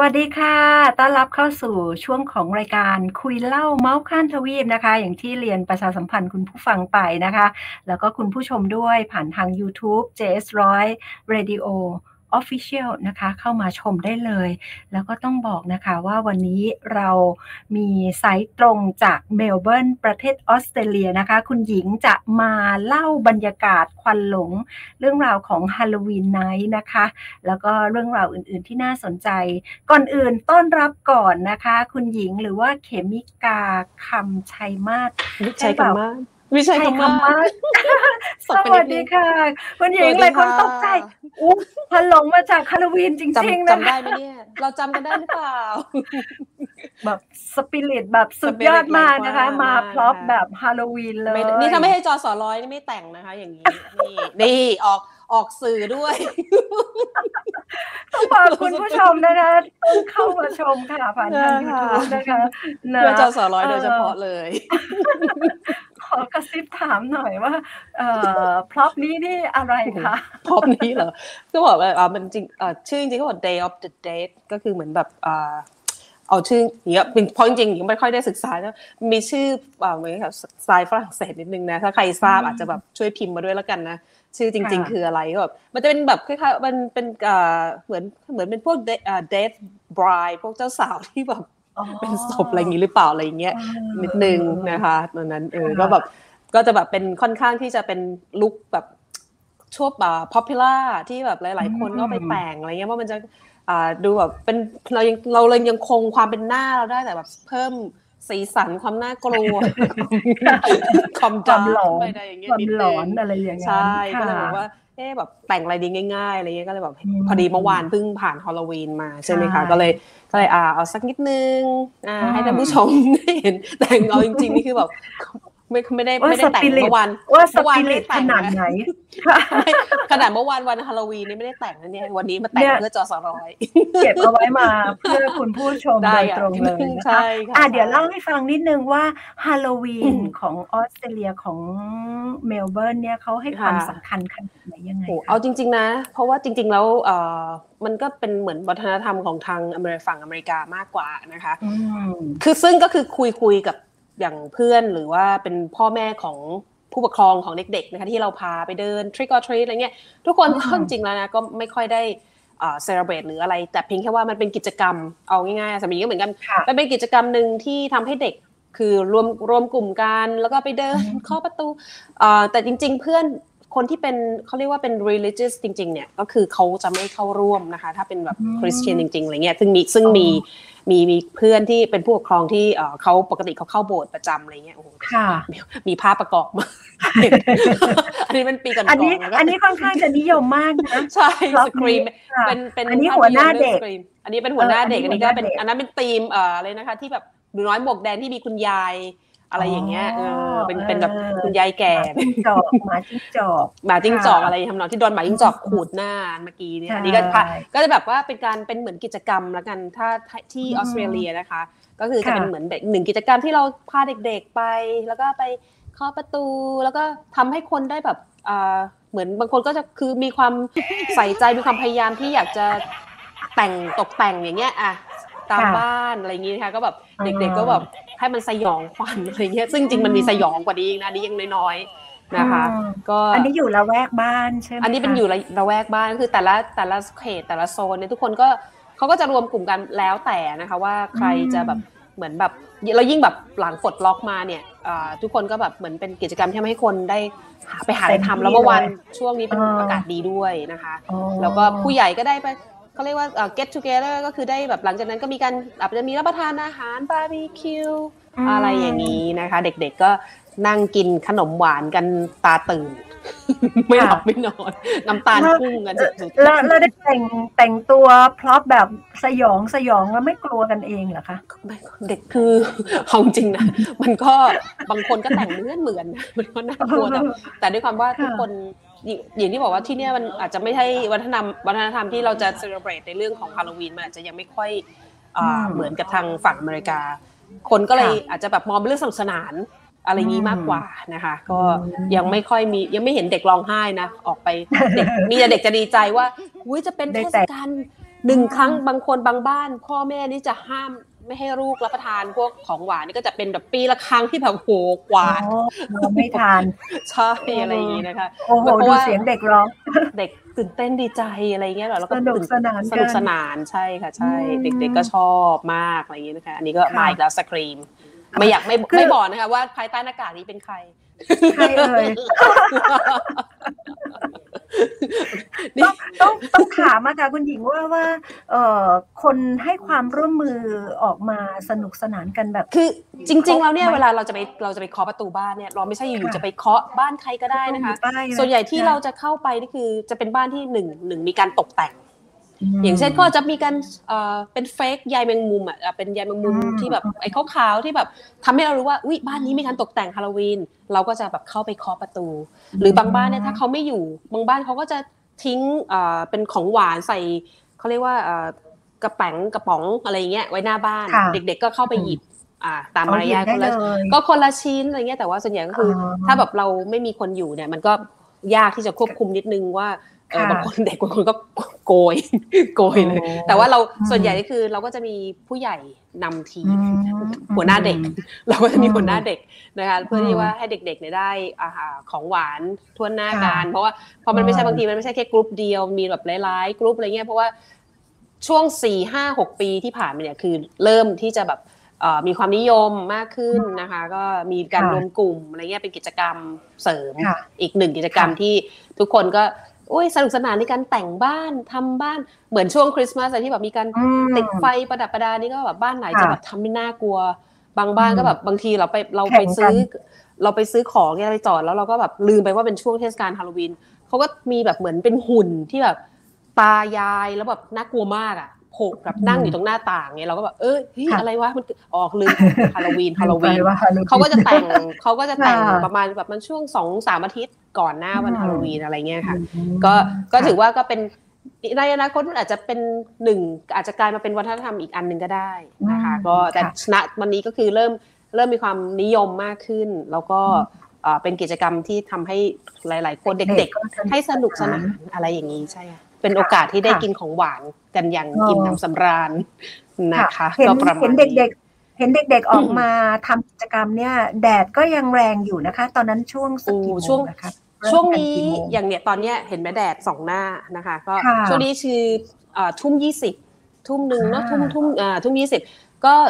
วัสดีค่ะต้อนรับเข้าสู่ช่วงของรายการคุยเล่าเมาส์ข้ามทวีปนะคะอย่างที่เรียนประชาสัมพันธ์คุณผู้ฟังไปนะคะแล้วก็คุณผู้ชมด้วยผ่านทางยูทูบ JS100 Radio Official นะคะเข้ามาชมได้เลยแล้วก็ต้องบอกนะคะว่าวันนี้เรามีสายตรงจากเมลเบิร์นประเทศออสเตรเลียนะคะคุณหญิงจะมาเล่าบรรยากาศควันหลงเรื่องราวของ Halloween Night นะคะแล้วก็เรื่องราวอื่นๆที่น่าสนใจก่อนอื่นต้อนรับก่อนนะคะคุณหญิงหรือว่าเขมิกาคำชัยมาศวิชัยคำมาศวิชัยคำมาศสวัสดีค่ะคุณหญิงหลายคนตกใจพันหลงมาจากฮาโลวีนจริงๆนะจำได้ไหมเนี่ยเราจำกันได้หรือเปล่าแบบสปิริตแบบสุดยอดมากนะคะมาพร็อพแบบฮาโลวีนเลยนี่ถ้าไม่ให้จอสอร้อยนี่ไม่แต่งนะคะอย่างนี้นี่ออกสื่อด้วยต้องบอกคุณผู้ชมนะคะต้องเข้ามาชมค่ะผ่านทาง YouTube นะคะเพื่อจอสอร้อยโดยเฉพาะเลยขอกระซิบถามหน่อยว่าพร็อพนี้นี่อะไรคะพร็อพนี้เหรอก็บอกว่ามันจริงชื่อจริงๆก็บอก Day of the Dead ก็คือเหมือนแบบเอาชื่ออย่างเงี้ยเพราะจริงๆยังไม่ค่อยได้ศึกษาแล้วมีชื่อเหมือนกับสไตล์ฝรั่งเศสนิดนึงนะถ้าใครทราบอาจจะแบบช่วยพิมพ์มาด้วยแล้วกันนะชื่อจริงๆคืออะไรก็แบบมันจะเป็นแบบคล้ายๆมันเป็นเหมือนเป็นพวกdeath bride พวกเจ้าสาวที่แบบเป็นศพอะไรอย่างงี้หรือเปล่าอะไรอย่างเงี้ยนิดนึงนะคะตอนนั้นก็แบบก็จะแบบเป็นค่อนข้างที่จะเป็นลุคแบบชอบpopular ที่แบบหลายๆคนก็ไปแต่งอะไรเงี้ยว่ามันจะดูแบบเป็นเราเลยยังคงความเป็นหน้าเราได้แต่แบบเพิ่มสีสันความน่ากลัวความหลอนอะไรอย่างเงี้ยความหลอนอะไรอย่างเงี้ยใช่ก็เลยบอกว่าแบบแต่งอะไรดีง่ายๆอะไรเงี้ยก็เลยแบบพอดีเมื่อวานเพิ่งผ่านฮอลโลวีนมาใช่ไหมคะก็เลยเอาสักนิดนึงให้ท่านผู้ชมได้เห็นแต่งเอาจริงๆนี่คือแบบไม่ได้แต่งเมื่อวานว่าสปิริตขนาดไหนขนาดเมื่อวานฮาโลวีนนี่ไม่ได้แต่งนะเนี่ยวันนี้มาแต่งเพื่อจอสร้อยเก็บเอาไว้มาเพื่อคุณผู้ชมโดยตรงเลยนะคะเดี๋ยวเล่าให้ฟังนิดนึงว่าฮาโลวีนของออสเตรเลียของเมลเบิร์นเนี่ยเขาให้ความสำคัญขนาดไหนยังไงเอาจริงๆนะเพราะว่าจริงๆแล้วมันก็เป็นเหมือนวัฒนธรรมของทางฝั่งอเมริกามากกว่านะคะคือซึ่งก็คือคุยกับอย่างเพื่อนหรือว่าเป็นพ่อแม่ของผู้ปกครองของเด็กๆนะคะที่เราพาไปเดิน trick or treat อะไรเงี้ยทุกคนจริงๆแล้วนะก็ไม่ค่อยได้celebrate หรืออะไรแต่เพียงแค่ว่ามันเป็นกิจกรรมเอาง่ายๆสมัยนี้ก็เหมือนกันมันเป็นกิจกรรมนึงที่ทำให้เด็กคือรวมกลุ่มกันแล้วก็ไปเดินเคาะประตูแต่จริงๆเพื่อนคนที่เป็นเขาเรียกว่าเป็น religious จริงๆเนี่ยก็คือเขาจะไม่เข้าร่วมนะคะถ้าเป็นแบบ Christian จริงๆอะไรเงี้ยซึ่งมีเพื่อนที่เป็นผู้ปกครองที่เขาปกติเขาเข้าโบสถ์ประจำอะไรเงี้ยโอ้โหมีภาพประกอบมาอันนี้เป็นปีก่อนๆอันนี้ค่อนข้างจะนิยมมากนะใช่สกรีมเป็นอันนี้หัวหน้าเด็กอันนี้เป็นหัวหน้าเด็กอันนี้ก็เป็นอันนั้นเป็นธีมอะไรนะคะที่แบบหนูน้อยหมวกแดงที่มีคุณยายอะไรอย่างเงี้ยเป็นแบบคุณยายแก่หมาจิ้งจอกอะไรทำนองที่โดนหมาจิ้งจอกขูดหน้าเมื่อกี้เนี่ยอันนี้ก็จะแบบว่าเป็นเหมือนกิจกรรมแล้วกันถ้าที่ออสเตรเลียนะคะก็คือจะเป็นเหมือนหนึ่งกิจกรรมที่เราพาเด็กๆไปแล้วก็ไปเคาะประตูแล้วก็ทำให้คนได้แบบเหมือนบางคนก็จะคือมีความใส่ใจมีความพยายามที่อยากจะตกแต่งอย่างเงี้ยตามบ้านอะไรอย่างงี้นะคะก็แบบเด็กๆก็แบบให้มันสยองขวัญอะไรเงี้ยซึ่งจริงมันมีสยองกว่านี้นะนี่ยังน้อยๆนะคะก็อันนี้อยู่ละแวกบ้านใช่ไหมอันนี้เป็นอยู่ละแวกบ้านคือแต่ละเขตแต่ละโซนเนี่ยทุกคนก็เขาก็จะรวมกลุ่มกันแล้วแต่นะคะว่าใครจะแบบเหมือนแบบเรายิ่งแบบหลังปลดล็อกมาเนี่ยทุกคนก็แบบเหมือนเป็นกิจกรรมที่ทำให้คนได้ไปหาอะไรทำแล้วเมื่อวันช่วงนี้เป็นอากาศดีด้วยนะคะแล้วก็ผู้ใหญ่ก็ได้ไปเขาเรียกว่า get together ก็คือได้แบบหลังจากนั้นก็มีการอาจจะมีรับประทานอาหารบาร์บีคิวอะไรอย่างนี้นะคะเด็กๆก็นั่งกินขนมหวานกันตาตื่นไม่หลับไม่นอนน้ำตาลพุ่งกันสุดๆแล้วได้แต่งตัวพร็อพแบบสยองแล้วไม่กลัวกันเองเหรอคะเด็กคือเอาจริงนะมันก็บางคนก็แต่งเหมือนมันก็น่ากลัวแต่ด้วยความว่าทุกคนอย่างที่บอกว่าที่เนี่ยมันอาจจะไม่ใช่วัฒนธรรมที่เราจะ celebrate ในเรื่องของฮาโลวีนมันอาจจะยังไม่ค่อยเหมือนกับทางฝั่งอเมริกาคนก็เลยอาจจะแบบมองเป็นเรื่องสนุกสนานอะไรงี้มากกว่านะคะก็ยังไม่ค่อยมียังไม่เห็นเด็กร้องไห้นะออกไปเด็กมีแต่เด็กจะดีใจว่าอุ้ยจะเป็นเทศกาล 1 ครั้งบางคนบางบ้านพ่อแม่นี่จะห้ามไม่ให้ลูกรับประทานพวกของหวานนี่ก็จะเป็นแบบปีละครั้งที่แบบโหกวาดไม่ทานใช่อะไรอย่างนี้นะคะโอ้โหดูเสียงเด็กร้องเด็กตื่นเต้นดีใจอะไรเงี้ยแล้วก็สนุกสนานใช่ค่ะใช่เด็กๆก็ชอบมากอะไรอย่างนี้นะคะอันนี้ก็มาอีกแล้วสครีมไม่อยากไม่บอกนะคะว่าภายใต้หน้ากากนี้เป็นใครเอ่ยต้องถามอะค่ะคุณหญิงว่าคนให้ความร่วมมือออกมาสนุกสนานกันแบบคือจริงๆแล้วเนี่ยเวลาเราจะไปเคาะประตูบ้านเนี่ยเราไม่ใช่อยู่ๆจะไปเคาะบ้านใครก็ได้นะคะส่วนใหญ่ที่เราจะเข้าไปนี่คือจะเป็นบ้านที่หนึ่งมีการตกแต่งอย่างเช่นก็จะมีการเป็นเฟกใยแมงมุมอ่ะเป็นใยแมงมุมที่แบบไอ้ขาวๆที่แบบทำให้เรารู้ว่าอุ๊ยบ้านนี้มีการตกแต่งฮาโลวีนเราก็จะแบบเข้าไปเคาะประตูหรือบางบ้านเนี่ยถ้าเขาไม่อยู่บางบ้านเขาก็จะทิ้งเป็นของหวานใส่เขาเรียกว่ากระป๋องอะไรเงี้ยไว้หน้าบ้านเด็กๆก็เข้าไปหยิบตามมารยาทคนละชิ้นอะไรเงี้ยแต่ว่าส่วนใหญ่ก็คือถ้าแบบเราไม่มีคนอยู่เนี่ยมันก็ยากที่จะควบคุมนิดนึงว่าบางคนเด็กบางคนก็โกยเลยแต่ว่าเราส่วนใหญ่ก็คือเราก็จะมีผู้ใหญ่นำทีมหัวหน้าเด็กเราก็จะมีหัวหน้าเด็กนะคะเพื่อที่ว่าให้เด็กๆเนี่ยได้ของหวานทั่วหน้ากันเพราะว่าพอมันไม่ใช่บางทีมันไม่ใช่แค่กลุ่มเดียวมีแบบหลายๆกลุ่มอะไรเงี้ยเพราะว่าช่วง 4-5-6 ปีที่ผ่านมาเนี่ยคือเริ่มที่จะแบบมีความนิยมมากขึ้นนะคะก็มีการรวมกลุ่มอะไรเงี้ยเป็นกิจกรรมเสริมอีก1กิจกรรมที่ทุกคนก็สนุกสนานในการแต่งบ้านทำบ้านเหมือนช่วงคริสต์มาสที่แบบมีการติดไฟประดับประดานี่ก็แบบบ้านไหนจะแบบทำไม่น่ากลัวบางบ้านก็แบบบางทีเราไปซื้อของเนี่ยไปจอดแล้วเราก็แบบลืมไปว่าเป็นช่วงเทศกาลฮาโลวีนเขาก็มีแบบเหมือนเป็นหุ่นที่แบบตายายแล้วแบบน่ากลัวมากอ่ะโผล่แบบนั่งอยู่ตรงหน้าต่างเนี่ยเราก็แบบเฮ้ยอะไรวะมันออกลืมฮาโลวีนเขาก็จะแต่งประมาณแบบมันช่วง 2-3 อาทิตย์ก่อนหน้าวันฮาโลวีนอะไรเงี้ยค่ะก็ถือว่าก็เป็นในอนาคตมันอาจจะเป็นอาจจะกลายมาเป็นวัฒนธรรมอีกอันนึงก็ได้นะคะก็แต่ณวันนี้ก็คือเริ่มมีความนิยมมากขึ้นแล้วก็เป็นกิจกรรมที่ทำให้หลายๆคนเด็กๆให้สนุกสนานอะไรอย่างนี้ใช่เป็นโอกาสที่ได้กินของหวานกันอย่างอิ่มหนำสำราญนะคะก็ประมาณนี้เห็นเด็กๆออกมาทำกิจกรรมเนี่ยแดดก็ยังแรงอยู่นะคะตอนนั้นช่วงสักกี่โมงนะคะช่วงนี้อย่างเนี้ยตอนเนี้ยเห็นไหมแดด2 หน้านะคะก็ช่วงนี้คือ20:20 ทุ่มนึงเนาะทุ่ม20ก็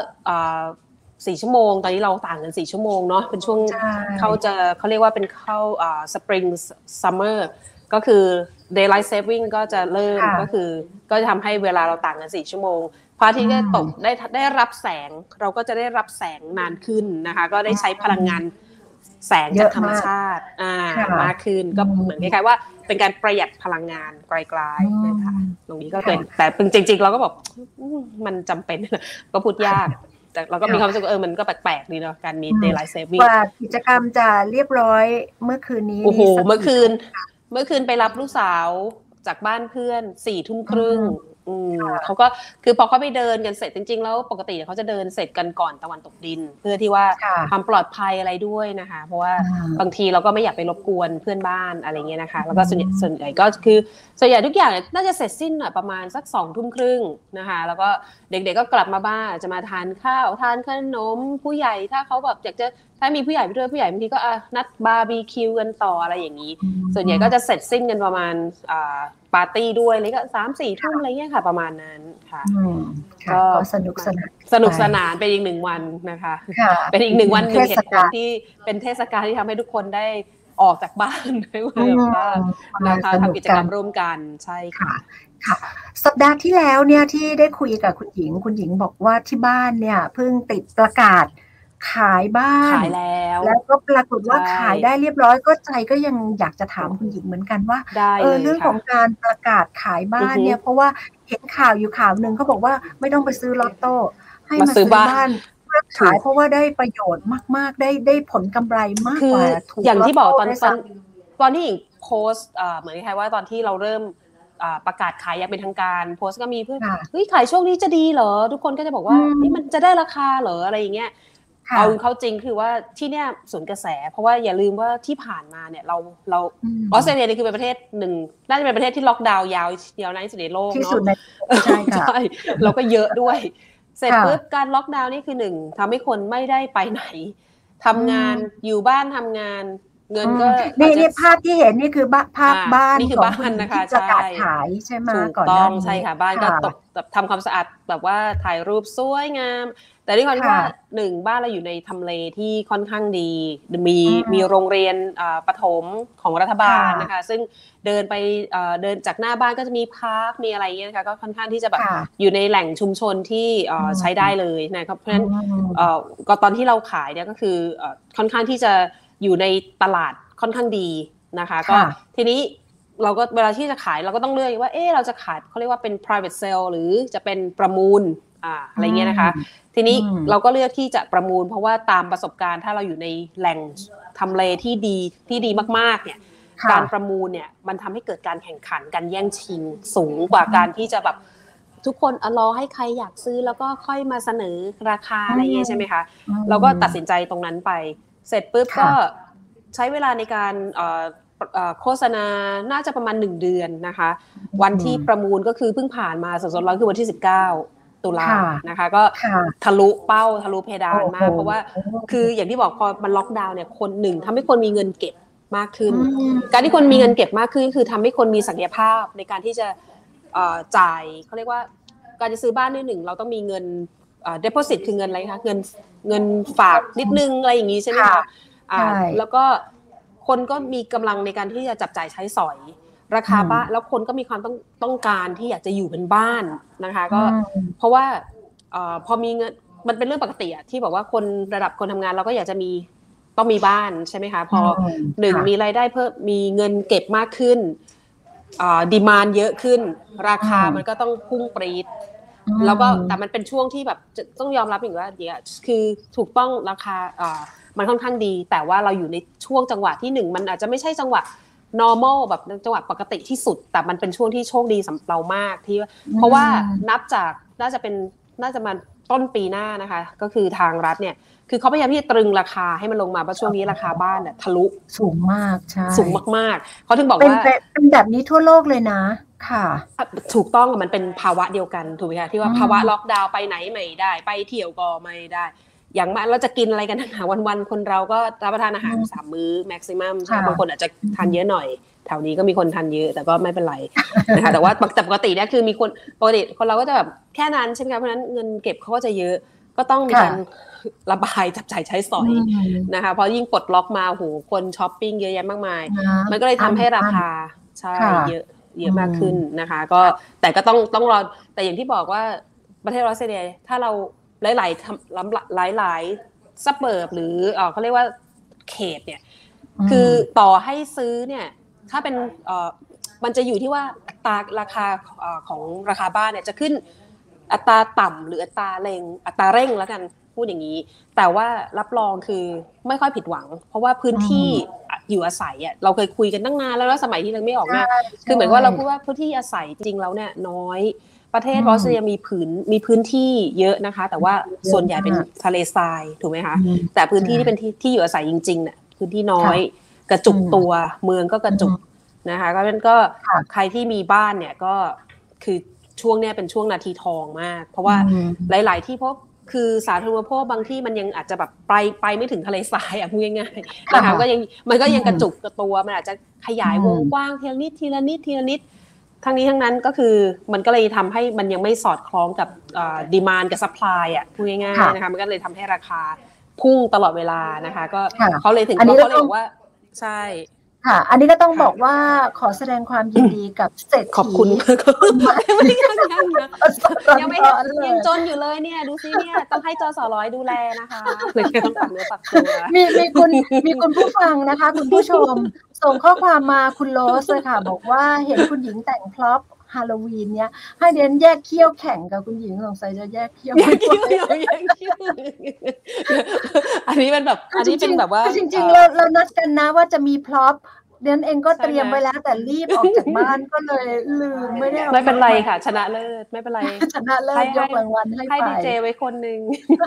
4 ชั่วโมงตอนนี้เราต่างกัน4 ชั่วโมงเนาะเป็นช่วงเขาเรียกว่าเป็นเข้าspring summer ก็คือ daylight saving ก็จะเริ่มก็จะทำให้เวลาเราต่างกัน4 ชั่วโมงพระอาทิตย์ก็ตกได้รับแสงเราก็จะได้รับแสงนานขึ้นนะคะก็ได้ใช้พลังงานแสงจากธรรมชาติมากขึ้นก็เหมือนคล้ายๆว่าเป็นการประหยัดพลังงานไกลๆนะคะตรงนี้ก็เป็นแต่จริงๆเราก็บอกมันจำเป็นก็พูดยากแต่เราก็มีความรู้สึกมันก็แปลกๆดีเนาะการมี daylight saving ว่ากิจกรรมจะเรียบร้อยเมื่อคืนนี้โอ้โหเมื่อคืนไปรับลูกสาวจากบ้านเพื่อน22:30เขาก็คือพอเขาไปเดินกันเสร็จจริงๆแล้วปกติเขาจะเดินเสร็จกันก่อนตะวันตกดินเพื่อที่ว่าความปลอดภัยอะไรด้วยนะคะเพราะว่าบางทีเราก็ไม่อยากไปรบกวนเพื่อนบ้านอะไรเงี้ยนะคะแล้วก็ส่วนใหญ่ก็คือส่วนใหญ่ทุกอย่างน่าจะเสร็จสิ้นประมาณสัก20:30นะคะแล้วก็เด็กๆก็กลับมาบ้านจะมาทานข้าวทานขนมผู้ใหญ่ถ้าเขาแบบอยากจะถ้ามีผู้ใหญ่ไปด้วยผู้ใหญ่บางทีก็นัดบาร์บีคิวกันต่ออะไรอย่างนี้ส่วนใหญ่ก็จะเสร็จสิ้นกันประมาณปาร์ตี้ด้วยเลยก็3-4 ทุ่มอะไรเงี้ยค่ะประมาณนั้นค่ะก็สนุกสนานเป็นอีก1 วันนะคะเป็นอีก1 วัน1เหตุผลที่เป็นเทศกาลที่ทำให้ทุกคนได้ออกจากบ้านได้ว่านะคะทำกิจกรรมร่วมกันใช่ค่ะสัปดาห์ที่แล้วเนี่ยที่ได้คุยกับคุณหญิงบอกว่าที่บ้านเนี่ยเพิ่งติดประกาศขายบ้านขายแล้วก็ปรากฏว่าขายได้เรียบร้อยก็ใจก็ยังอยากจะถามคุณหญิงเหมือนกันว่าเรื่องของการประกาศขายบ้านเนี่ยเพราะว่าเห็นข่าวอยู่ข่าวนึงเขาบอกว่าไม่ต้องไปซื้อลอตโต้ให้มาซื้อบ้านขายเพราะว่าได้ประโยชน์มากๆได้ผลกำไรมากกว่าถูกอย่างที่บอกตอนที่หญิงโพสต์เหมือนที่ว่าตอนที่เราเริ่มประกาศขายอย่างเป็นทางการโพสต์ก็มีเพื่อนขายช่วงนี้จะดีเหรอทุกคนก็จะบอกว่านี่มันจะได้ราคาเหรออะไรอย่างเงี้ยเอาเข้าจริงคือว่าที่เนี่ยสวนกระแสเพราะว่าอย่าลืมว่าที่ผ่านมาเนี่ยเราออสเตรเลียนี่คือเป็นประเทศหนึ่งน่าจะเป็นประเทศที่ล็อกดาวน์ยาวนานที่สุดในโลกเนาะใช่ค่ะเราก็เยอะด้วยเสร็จปุ๊บการล็อกดาวน์นี่คือหนึ่งทำให้คนไม่ได้ไปไหนทำงานอยู่บ้านทำงานเงินก็นี่ภาพที่เห็นนี่คือภาพบ้านนี่คือบ้านนะคะใช่ขายใช่ไหมก่อนหน้านี้ใช่ค่ะบ้านก็ตกทำความสะอาดแบบว่าถ่ายรูปสวยงามแต่ที่ความว่าหนึ่งบ้านเราอยู่ในทำเลที่ค่อนข้างดีมีโรงเรียนประถมของรัฐบาลนะคะซึ่งเดินไปเดินจากหน้าบ้านก็จะมีพาร์คมีอะไรเงี้ยนะคะก็ค่อนข้างที่จะแบบอยู่ในแหล่งชุมชนที่ใช้ได้เลยนะครับเพราะฉะนั้นก็ตอนที่เราขายเนี่ยก็คือค่อนข้างที่จะอยู่ในตลาดค่อนข้างดีนะคะก็ทีนี้เราก็เวลาที่จะขายเราก็ต้องเลือกว่าเราจะขายเขาเรียกว่าเป็น private sale หรือจะเป็นประมูลอะไรเงี้ยนะคะทีนี้เราก็เลือกที่จะประมูลเพราะว่าตามประสบการณ์ถ้าเราอยู่ในแหล่งทำเลที่ดีมากๆเนี่ยการประมูลเนี่ยมันทำให้เกิดการแข่งขันการแย่งชิงสูงกว่าการที่จะแบบทุกคนรอให้ใครอยากซื้อแล้วก็ค่อยมาเสนอราคาอะไรเงี้ยใช่ไหมคะเราก็ตัดสินใจตรงนั้นไปเสร็จปุ๊บก็ใช้เวลาในการโฆษณาน่าจะประมาณ1เดือนนะคะวันที่ประมูลก็คือเพิ่งผ่านมาสดๆร้อนคือวันที่19ตุลานะคะก็ทะลุเป้าทะลุเพดานมากเพราะว่าคืออย่างที่บอกพอมันล็อกดาวน์เนี่ยคนหนึ่งทำให้คนมีเงินเก็บมากขึ้นการที่คนมีเงินเก็บมากขึ้นคือทำให้คนมีศักยภาพในการที่จะจ่ายเขาเรียกว่าการจะซื้อบ้านนิดหนึ่งเราต้องมีเงินdeposit คือเงินอะไรคะเงินฝากนิดนึงอะไรอย่างนี้ใช่ไหมคะแล้วก็คนก็มีกำลังในการที่จะจับจ่ายใช้สอยราคาบ้านแล้วคนก็มีความต้องการที่อยากจะอยู่เป็นบ้านนะคะก็เพราะว่าพอมีเงินมันเป็นเรื่องปกติอะที่บอกว่าคนระดับคนทำงานเราก็อยากจะมีต้องมีบ้านใช่ไหมคะพอหนึ่งมีรายได้เพิ่มมีเงินเก็บมากขึ้นดีมานด์เยอะขึ้นราคามันก็ต้องพุ่งปรี๊ดแล้วก็แต่มันเป็นช่วงที่แบบต้องยอมรับอย่างว่าเดี๋ยวคือถูกต้องราคามันค่อนข้างดีแต่ว่าเราอยู่ในช่วงจังหวะที่1มันอาจจะไม่ใช่จังหวะ normal แบบจังหวะปกติที่สุดแต่มันเป็นช่วงที่โชคดีสำหรับเรามากที่เพราะว่านับจากน่าจะมาต้นปีหน้านะคะก็คือทางรัฐเนี่ยคือเขาพยายามที่จะตรึงราคาให้มันลงมาเพราะช่วงนี้ราคาบ้านเนี่ยทะลุสูงมากใช่สูงมากๆเขาถึงบอกว่าเป็นแบบนี้ทั่วโลกเลยนะค่ะถูกต้องมันเป็นภาวะเดียวกันถูกไหมคะที่ว่าภาวะล็อกดาวน์ไปไหนไม่ได้ไปเที่ยวก็ไม่ได้อย่างมากเราจะกินอะไรกันหาวันๆคนเราก็รับประทานอาหาร3มื้อแม็กซิมัมบางคนอาจจะทานเยอะหน่อยแถวนี้ก็มีคนทานเยอะแต่ก็ไม่เป็นไรนะคะแต่ว่าปกติเนี่ยคือมีคนปกติคนเราก็จะแบบแค่นั้นใช่ไหมคะเพราะฉะนั้นเงินเก็บเขาก็จะเยอะก็ต้องมีการระบายจับจ่ายใช้สอยนะคะเพราะยิ่งปลดล็อกมาโหคนช้อปปิ้งเยอะแยะมากมายมันก็เลยทำให้ราคาใช่เยอะมากขึ้นนะคะก็แต่ก็ต้องรอแต่อย่างที่บอกว่าประเทศออสเตรเลียถ้าเราหลายซับเบิร์บหรือเขาเรียกว่าเขตเนี่ยคือต่อให้ซื้อเนี่ยถ้าเป็นมันจะอยู่ที่ว่าอัตราราคาของราคาบ้านเนี่ยจะขึ้นอัตราต่ำหรืออัตราเร่งแล้วกันพูดอย่างนี้แต่ว่ารับรองคือไม่ค่อยผิดหวังเพราะว่าพื้นที่อยู่อาศัยอ่ะเราเคยคุยกันตั้งนานแล้วสมัยที่เราไม่ออกหน้าคือเหมือนว่าเราพูดว่าพื้นที่อาศัยจริงๆแล้วเนี่ยน้อยประเทศออสเตรเลียมีพื้นที่เยอะนะคะแต่ว่าส่วนใหญ่เป็นทะเลทรายถูกไหมคะแต่พื้นที่ที่เป็นที่อยู่อาศัยจริงๆเนี่ยพื้นที่น้อยกระจุกตัวเมืองก็กระจุกนะคะก็ใครที่มีบ้านเนี่ยก็คือช่วงเนี้ยเป็นช่วงนาทีทองมากเพราะว่าหลายๆที่พบคือสาธารณูปโภคบางที่มันยังอาจจะแบบไปไม่ถึงทะเลทรายพูดง่ายๆนะคะมันก็ยังกระจุกกระตัวมันอาจจะขยายวงกว้างทีละนิดทั้งนี้ทั้งนั้นก็คือมันก็เลยทำให้มันยังไม่สอดคล้องกับดีมานด์กับซัพพลายพูดง่ายๆนะคะมันก็เลยทำให้ราคาพุ่งตลอดเวลานะคะก็เขาเลยถึงเขาเลยบอกว่าใช่ค่ะอันนี้ก็ต้องบอกว่าขอแสดงความยินดีกับเศรษฐีขอบคุณยังจนอยู่เลยเนี่ยดูซิเนี่ยต้องให้จสร้อยดูแลนะคะเลยต้องฝากเนื้อฝากตัวมีคุณผู้ฟังนะคะคุณผู้ชมส่งข้อความมาคุณโรสเลยค่ะบอกว่าเห็นคุณหญิงแต่งพร็อพฮาโลวีนเนี่ยให้เดนแยกเขี้ยวแข่งกับคุณหญิงสงสัยจะแยกเขี้ยวอันนี้เป็นแบบอันนี้เป็นแบบว่าจริงๆเรานัดกันนะว่าจะมีพร็อพเรียนเองก็เตรียมไว้แล้วแต่รีบออกจากบ้านก็เลยลืมไม่ได้ไม่เป็นไรค่ะชนะเลิศไม่เป็นไรชนะเลิศยกรางวัลให้ดีเจไว้คนนึง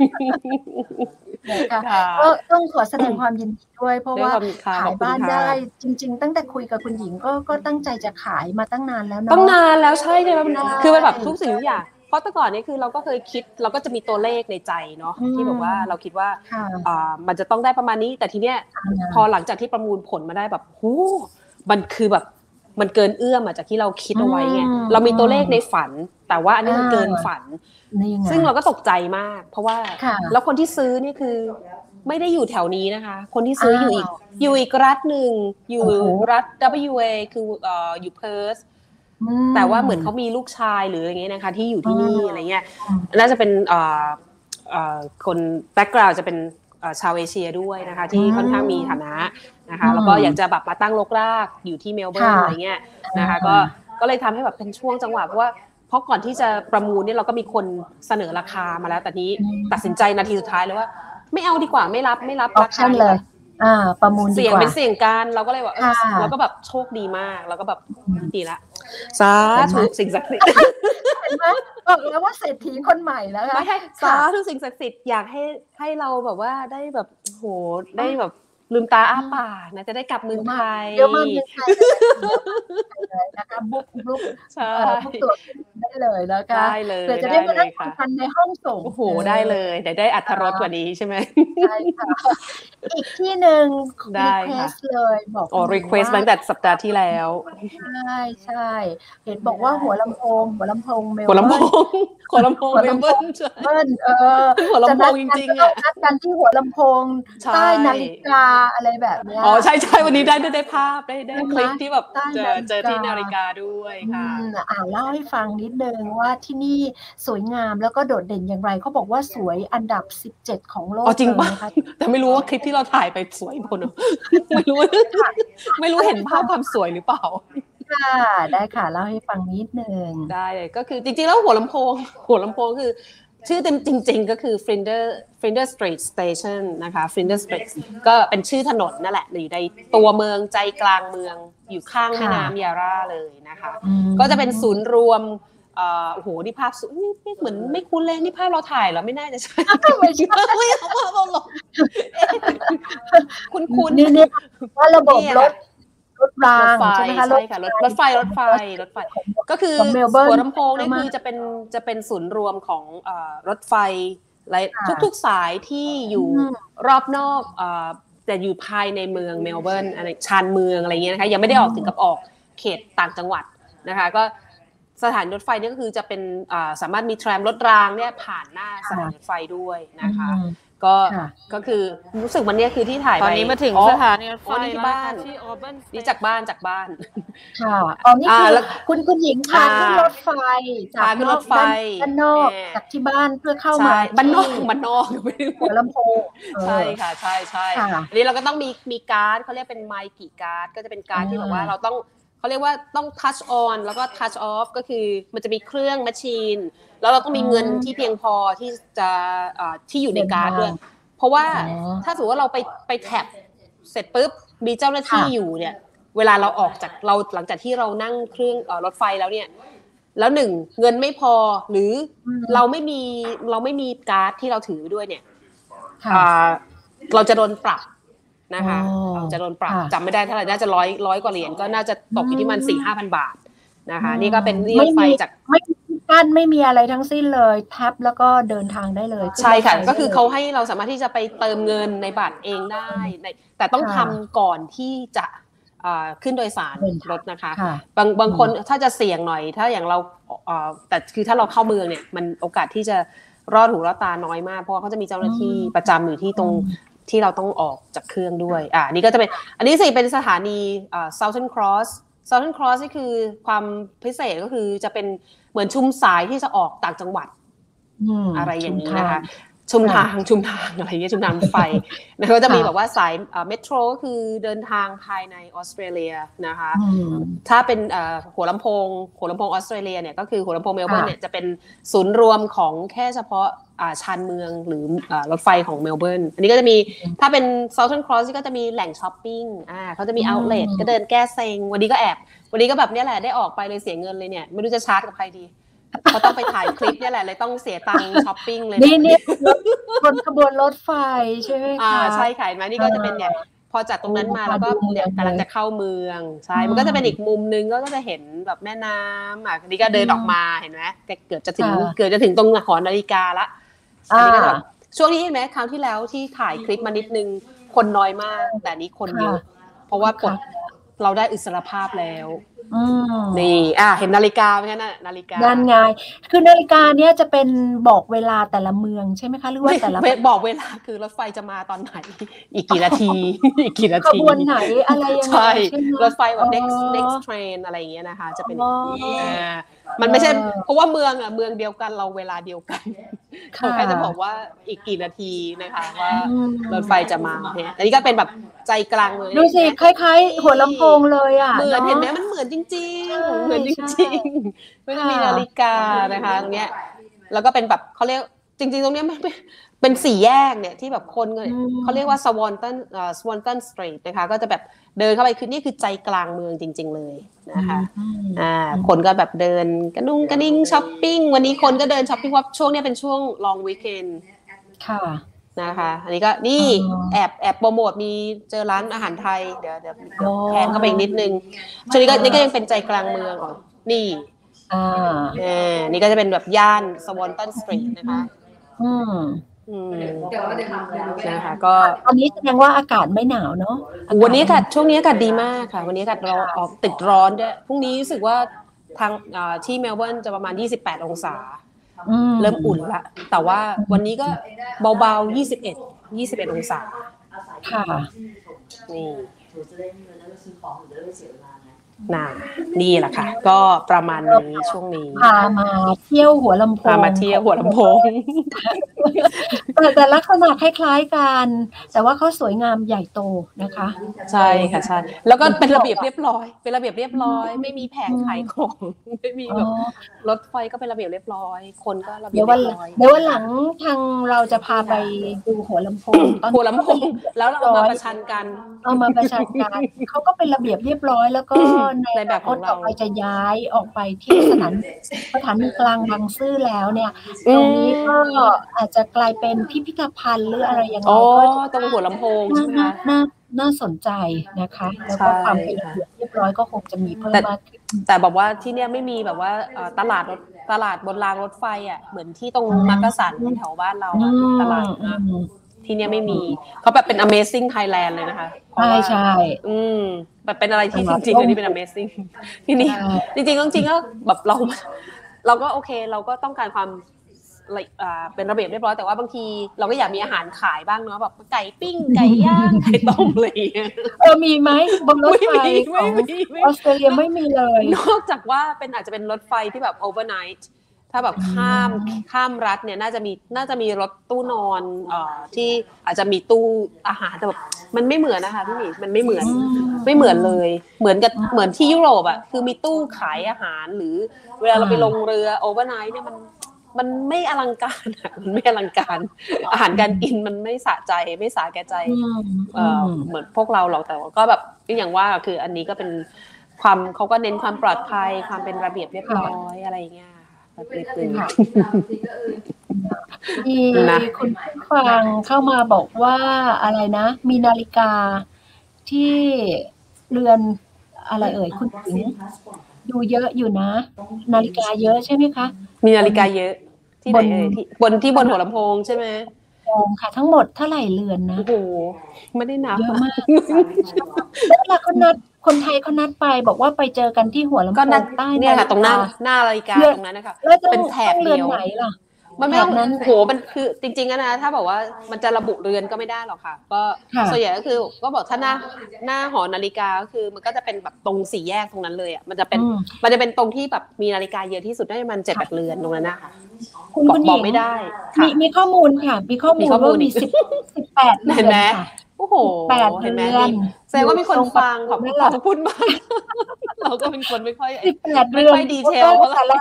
ก็ต้องขอแสดงความยินดีด้วยเพราะว่าขายบ้านได้จริงๆตั้งแต่คุยกับคุณหญิงก็ตั้งใจจะขายมาตั้งนานแล้วเนาะตั้งนานแล้วใช่เลยคือแบบทุกสิ่งทุกอย่างเพราะแต่ก่อนนี้คือเราก็เคยคิดเราก็จะมีตัวเลขในใจเนาะที่แบบว่าเราคิดว่ามันจะต้องได้ประมาณนี้แต่ทีเนี้ยพอหลังจากที่ประมูลผลมาได้แบบหูมันคือแบบมันเกินเอื้อมจากที่เราคิดเอาไว้ไงเรามีตัวเลขในฝันแต่ว่าอันนี้มันเกินฝันซึ่งเราก็ตกใจมากเพราะว่าแล้วคนที่ซื้อนี่คือไม่ได้อยู่แถวนี้นะคะคนที่ซื้ออยู่อีกรัฐหนึ่งอยู่รัฐ WA คืออยู่เพิร์ธแต่ว่าเหมือนเขามีลูกชายหรืออย่างเงี้ยนะคะที่อยู่ที่นี่อะไรเงี้ยน่าจะเป็นคนแบ็คกราวด์จะเป็นชาวเอเชียด้วยนะคะที่ค่อนข้างมีฐานะนะคะแล้วก็อยากจะแบบมาตั้งรกรากอยู่ที่เมลเบิร์นอะไรเงี้ยนะคะก็เลยทำให้แบบเป็นช่วงจังหวะเพราะก่อนที่จะประมูลเนี่ยเราก็มีคนเสนอราคามาแล้วแต่นี้ตัดสินใจนาทีสุดท้ายเลยว่าไม่เอาดีกว่าไม่รับราคาเลยประมูลดีกว่าเสี่ยงเป็นเสี่ยงการเราก็เลยว่าเราก็แบบโชคดีมากแล้วก็แบบดีละสาธุสิ่งศักดิ์สิทธิ์เห็นไหมบอกแล้วว่าเศรษฐีคนใหม่แล้วค่ะไม่ใช่สาธุสิ่งศักดิ์สิทธิ์อยากให้เราแบบว่าได้แบบโหได้แบบลืมตาอ้าปากนะจะได้กลับเมืองไทยเดี๋ยวมาเมืองไทยเลยนะคะบุ๊กตัวได้เลยแล้วก็เพื่อจะได้มานั่งคุยกันในห้องส่งโอ้โหได้เลยได้อรรถรสกว่านี้ใช่ไหมใช่ค่ะอีกที่หนึ่งรีเควสเลยบอกรีเควสตั้งแต่สัปดาห์ที่แล้วใช่เห็นบอกว่าหัวลำโพงเมลเบิร์นหัวลำโพงเมลเบิร์นหัวลำโพงจริงๆอ่ะนัดกันที่หัวลำโพงใต้นาฬิกาอะไรแบบนี้อ๋อใช่วันนี้ได้ภาพได้คลิปที่แบบเจอที่นาฬิกาด้วยค่ะเล่าให้ฟังนิดนึงว่าที่นี่สวยงามแล้วก็โดดเด่นอย่างไรเขาบอกว่าสวยอันดับ17ของโลกจริงป่ะแต่ไม่รู้ว่าคลิปที่เราถ่ายไปสวยคนไม่รู้เห็นภาพความสวยหรือเปล่าค่ะได้ค่ะเล่าให้ฟังนิดนึงได้เลยก็คือจริงๆแล้วหัวลำโพงคือชื่อเต็มจริงๆก็คือ Flinders Street Station นะคะ Flinders Street ก็เป็นชื่อถนนนั่นแหละอยู่ในตัวเมืองใจกลางเมืองอยู่ข้างแม่น้ำยาร่าเลยนะคะก็จะเป็นศูนย์รวมโอ้โหนี่ภาพสวยนี่เหมือนไม่คุ้นเลยนี่ภาพเราถ่ายแล้วไม่น่าจะใช่ไม่เอาภาพเราลงคุ้นนี่ว่าระบบรถรางใช่ไหมคะใช่ค่ะรถไฟก็คือหัวลำโพงนี่คือจะเป็นศูนย์รวมของรถไฟทุกสายที่อยู่รอบนอกแต่อยู่ภายในเมืองเมลเบิร์นอะไรชานเมืองอะไรเงี้ยนะคะยังไม่ได้ออกถึงกับออกเขตต่างจังหวัดนะคะก็สถานีรถไฟนี่ก็คือจะเป็นสามารถมีแทรมรถรางเนี่ยผ่านหน้าสถานีรถไฟด้วยนะคะก็คือรู้สึกวันนี้คือที่ถ่ายไปตอนนี้มาถึงสถานีรถไฟที่บ้านนี่จากบ้านค่ะนี่คือคุณหญิงพาขึ้นรถไฟจากด้านนอกจากที่บ้านเพื่อเข้ามาบ้านนอกหัวลำโพงใช่ค่ะใช่อันนี้เราก็ต้องมีการ์ดเขาเรียกเป็นไมค์กี่การ์ดก็จะเป็นการ์ดที่แบบว่าเราต้องเขาเรียกว่าต้อง touch on แล้วก็ touch off ก็คือมันจะมีเครื่องแมชชีนแล้วเราต้องมีเงินที่เพียงพอที่จะที่อยู่ในการ์ดด้วยเพราะว่าถ้าสมมติว่าเราไปแท็บเสร็จปุ๊บมีเจ้าหน้าที่อยู่เนี่ยเวลาเราออกจากเราหลังจากที่เรานั่งเครื่องรถไฟแล้วเนี่ยแล้วหนึ่งเงินไม่พอหรือเราไม่มีการ์ดที่เราถือด้วยเนี่ยเราจะโดนปรับนะคะจะโดนปรับจำไม่ได้เท่าไหร่น่าจะร้อยกว่าเหรียญก็น่าจะตกอยู่ที่มัน 4-5,000 บาทนะคะนี่ก็เป็นรถไฟจากไม่มีกั้นไม่มีอะไรทั้งสิ้นเลยแท็บแล้วก็เดินทางได้เลยใช่ค่ะก็คือเขาให้เราสามารถที่จะไปเติมเงินในบัตรเองได้แต่ต้องทำก่อนที่จะขึ้นโดยสารรถนะคะบางคนถ้าจะเสี่ยงหน่อยถ้าอย่างเราแต่คือถ้าเราเข้าเมืองเนี่ยมันโอกาสที่จะรอดหูรอดตาน้อยมากเพราะว่าเขาจะมีเจ้าหน้าที่ประจำอยู่ที่ตรงที่เราต้องออกจากเครื่องด้วยนี่ก็จะเป็นอันนี้สิเป็นสถานีSouthern Cross นี่คือความพิเศษก็คือจะเป็นเหมือนชุมสายที่จะออกต่างจังหวัดอะไรอย่างนี้นะคะชุมทางอะไรอย่างเงี้ยชุมทางไฟนะคะก็จะมีแบบว่าสายเมโทรก็คือเดินทางภายในออสเตรเลียนะคะถ้าเป็นหัวลำโพงออสเตรเลียเนี่ยก็คือหัวลำโพงเมลเบิร์นเนี่ยจะเป็นศูนย์รวมของแค่เฉพาะชานเมืองหรือรถไฟของเมลเบิร์นอันนี้ก็จะมีถ้าเป็น Southern Cross ก็จะมีแหล่งช้อปปิ้งเขาจะมี outlet ก็เดินแก้เซ็งวันนี้ก็แบบนี้แหละได้ออกไปเลยเสียเงินเลยเนี่ยไม่รู้จะชาร์จกับใครดีเขาต้องไปถ่ายคลิปเนี่ยแหละเลยต้องเสียตังค์ช้อปปิ้งเลยนี่บนขบวนรถไฟใช่ไหมคะใช่ค่ะมานี่ก็จะเป็นเนี่ยพอจากตรงนั้นมาแล้วก็เนี่ยกำลังจะเข้าเมืองใช่มันก็จะเป็นอีกมุมนึงก็จะเห็นแบบแม่น้ำอันนี้ก็เดินออกมาเห็นไหมเกือบจะถึงตรงหอนาฬิกาละอันนี้ก็แบบช่วงนี้เห็นไหมคราวที่แล้วที่ถ่ายคลิปมานิดนึงคนน้อยมากแต่นี้คนเยอะเพราะว่าเราได้อิสรภาพแล้วนี่เห็นนาฬิกาไหมคะนาฬิกาด้านไงคือนาฬิกาเนี้ยจะเป็นบอกเวลาแต่ละเมืองใช่ไหมคะหรือว่าแต่ละบอกเวลาคือรถไฟจะมาตอนไหนอีกกี่นาทีขบวนไหนอะไรยังไงใช่รถไฟแบบ next train อะไรอย่างเงี้ยนะคะจะเป็นมันไม่ใช่เพราะว่าเมืองเดียวกันเราเวลาเดียวกันเขาแค่จะบอกว่าอีกกี่นาทีนะคะว่ารถไฟจะมาเนี่ยอันนี้ก็เป็นแบบใจกลางเลยดูสิคล้ายๆหัวลำโพงเลยเหมือนเห็นไหมมันเหมือนจริงๆเหมือนจริงๆไม่ต้องมีนาฬิกานะคะตรงเนี้ยแล้วก็เป็นแบบเขาเรียกจริงๆตรงเนี้ยมันเป็นสี่แยกเนี่ยที่แบบคนเขาเรียกว่าสวอนตันสตรีทนะคะก็จะแบบเดินเข้าไปคือนี่คือใจกลางเมืองจริงๆเลยนะคะคนก็แบบเดินกระดิ่งช้อปปิ้งวันนี้คนก็เดินช้อปปิ้งว่าช่วงนี้เป็นช่วงลองวีคเอนด์ค่ะนะคะอันนี้ก็นี่แอบโปรโมทมีเจอร้านอาหารไทยเดี๋ยวแพนเข้าไปอีกนิดนึงช่วงนี้ก็ยังเป็นใจกลางเมืองนี่นี่ก็จะเป็นแบบย่านสวอนตันสตรีทนะคะนะคะก็ตอนนี้แสดงว่าอากาศไม่หนาวเนาะวันนี้อากาศช่วงนี้อากาศดีมากค่ะวันนี้อากาศติดร้อนด้วยพรุ่งนี้รู้สึกว่าทางที่เมลเบิร์นจะประมาณ28องศาเริ่มอุ่นละแต่ว่าวันนี้ก็เบาๆ21องศาค่ะนี่นี่แหละค่ะก็ประมาณนี้ช่วงนี้พามาเที่ยวหัวลำโพงแต่ลักษณะคล้ายๆกันแต่ว่าเขาสวยงามใหญ่โตนะคะใช่ค่ะใช่แล้วก็เป็นระเบียบเรียบร้อยไม่มีแผงขายของไม่มีแบบรถไฟก็เป็นระเบียบเรียบร้อยคนก็ระเบียบเรียบร้อยเดี๋ยววันหลังทางเราจะพาไปดูหัวลำโพงแล้วเรามาประชันกันเขาก็เป็นระเบียบเรียบร้อยแล้วก็ในแบบของเราจะย้ายออกไปที่สถานีกลางบางซื่อแล้วเนี่ยตรงนี้ก็อาจจะกลายเป็นพิพิธภัณฑ์หรืออะไรอย่างไรก็ตรงหัวลำโพงใช่ไหมน่าสนใจนะคะแล้วก็ความเป็นระเบียบเรียบร้อยก็คงจะมีเพิ่มมากขึ้นแต่แบบว่าที่เนี่ยไม่มีแบบว่าตลาดบนรางรถไฟเหมือนที่ตรงมักกะสันแถวบ้านเราตลาดที่เนี่ยไม่มีเขาแบบเป็น Amazing Thailand เลยนะคะใช่แบบเป็นอะไรที่จริงๆอันนี้เป็น Amazing ที่นี่จริงๆก็แบบเราก็โอเคเราก็ต้องการความเป็นระเบียบเรียบร้อยแต่ว่าบางทีเราก็อยากมีอาหารขายบ้างเนาะแบบไก่ปิ้งไก่ย่างไก่ต้มอะไรอย่างเงี้ยมีไหมบนรถไฟของออสเตรเลียไม่มีเลยนอกจากว่าอาจจะเป็นรถไฟที่แบบ overnight ถ้าแบบข้ามรัฐเนี่ยน่าจะมีรถตู้นอนที่อาจจะมีตู้อาหารแต่แบบมันไม่เหมือนนะคะพี่หมีมันไม่เหมือนเลยเหมือนที่ยุโรปอ่ะคือมีตู้ขายอาหารหรือเวลาเราไปลงเรือ overnight เนี่ยมันไม่อลังการมันไม่อลังการอาหารการกินมันไม่สะใจไม่สาแก่ใจเหมือนพวกเราหรอกแต่ก็แบบอย่างว่าคืออันนี้ก็เป็นความเขาก็เน้นความปลอดภัยความเป็นระเบียบเรียบร้อยอะไรเงี้ยมีคุณผู้ฟังเข้ามาบอกว่าอะไรนะมีนาฬิกาที่เรือนอะไรคุณหญิงดูเยอะอยู่นะนาฬิกาเยอะใช่ไหมคะมีนาฬิกาเยอะที่ไหนบนหัวลำโพงใช่ไหมค่ะทั้งหมดเท่าไหร่เรือนนะโอ้โหไม่ได้นับเยอะมากเวลาคนไทยเขานัดไปบอกว่าไปเจอกันที่หัวลำโพงใต้เนี่ยค่ะตรงหน้านาฬิกาตรงนั้นนะคะเป็นแถบเดียวไหนล่ะมันไม่ต้องโหมันคือจริงๆนะถ้าบอกว่ามันจะระบุเรือนก็ไม่ได้หรอกค่ะก็ส่วนใหญ่ก็คือก็บอกถ้าหน้าหอนาฬิกาก็คือมันก็จะเป็นแบบตรงสี่แยกตรงนั้นเลยอ่ะมันจะเป็นตรงที่แบบมีนาฬิกาเยอะที่สุดได้มัน7-8เรือนตรงนั้นนะคะบอกไม่ได้มีข้อมูลค่ะมีข้อมูลว่ามี18เรือนค่ะโอ้โหเห็นไหมแสดงว่ามีคนฟังขอบคุณมากเราก็เป็นคนไม่ค่อยดีเทลเท่าไหร่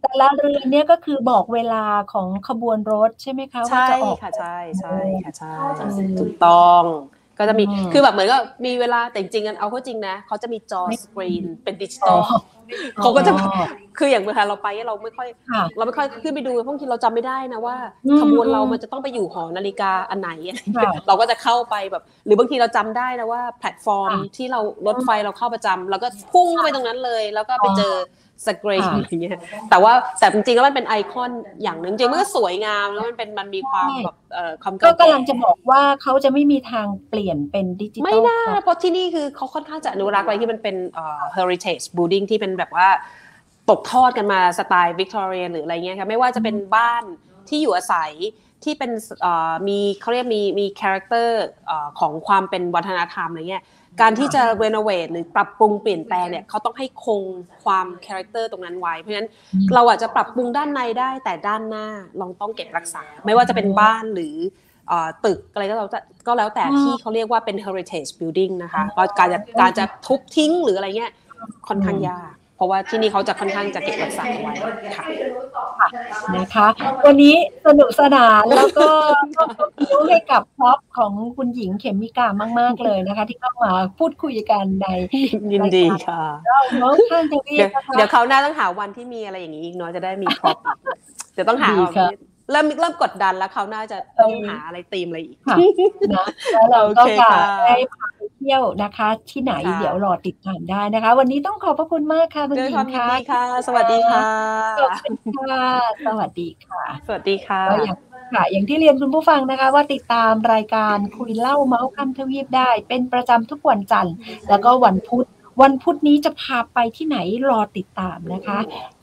แต่ละเรือนเนี่ยก็คือบอกเวลาของขบวนรถใช่ไหมคะว่าจะออกค่ะใช่ค่ะใช่ถูกต้องก็จะมีคือแบบเหมือนก็มีเวลาแต่จริงๆเอาเข้าจริงนะเขาจะมีจอสกรีนเป็นดิจิตอลเขาก็จะคืออย่างเวลาเราไปเราไม่ค่อยขึ้นไปดูบางทีเราจำไม่ได้นะว่าขบวนเรามันจะต้องไปอยู่หอนาฬิกาอันไหนเราก็จะเข้าไปแบบหรือบางทีเราจำได้นะว่าแพลตฟอร์มที่เรารถไฟเราเข้าประจำเราก็พุ่งเข้าไปตรงนั้นเลยแล้วก็ไปเจอสกรีนอะไรเงี้ยแต่จริงๆแล้วมันเป็นไอคอนอย่างนึงจริงมันก็สวยงามแล้วมันมีความแบบความก็กำลังจะบอกว่าเขาจะไม่มีทางเปลี่ยนเป็นดิจิตอลไม่น่าเพราะที่นี่คือเขาค่อนข้างจะอนุรักษ์อะไรที่มันเป็นheritage building ที่เป็นแบบว่าตกทอดกันมาสไตล์วิกตอเรียนหรืออะไรเงี้ยค่ะไม่ว่าจะเป็นบ้านที่อยู่อาศัยที่เป็นมีเขาเรียกมีคาแรคเตอร์ของความเป็นวัฒนธรรมอะไรเงี้ยการที่จะรีโนเวทหรือปรับปรุงเปลี่ยนแปลงเนี่ยเขาต้องให้คงความคาแรคเตอร์ตรงนั้นไว้เพราะฉะนั้นเราอาจจะปรับปรุงด้านในได้แต่ด้านหน้าเราต้องเก็บรักษาไม่ว่าจะเป็นบ้านหรือตึกอะไรก็แล้วแต่ที่เขาเรียกว่าเป็น heritage building นะคะการจะทุบทิ้งหรืออะไรเงี้ยค่อนข้างยากเพราะว่าที่นี่เขาจะค่อนข้างจะเก็บรักษาไว้ค่ะนะคะวันนี้สนุกสนานแล้วก็รู้ให้กับพร็อพของคุณหญิงเขมิกามากๆเลยนะคะที่เข้ามาพูดคุยกันในยินดีค่ะเมาข้างทวีปเดี๋ยวเขาหน้าต้องหาวันที่มีอะไรอย่างนี้อีกเนาะจะได้มีพร็อพเดี๋ยวต้องหาเริ่มกดดันแล้วเขาน่าจะต้องหาอะไรธีมอะไรอีกนะแล้วเราก็จะได้พาไปเที่ยวนะคะที่ไหนเดี๋ยวรอติดตามได้นะคะวันนี้ต้องขอบพระคุณมากค่ะคุณหญิงค่ะสวัสดีค่ะขอบคุณค่ะสวัสดีค่ะสวัสดีค่ะอย่างที่เรียนคุณผู้ฟังนะคะว่าติดตามรายการคุยเล่าเมาส์ข้ามทวีปได้เป็นประจำทุกวันจันทร์แล้วก็วันพุธนี้จะพาไปที่ไหนรอติดตามนะคะ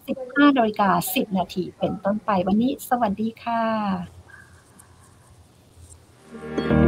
15:10 นาทีเป็นต้นไปวันนี้สวัสดีค่ะ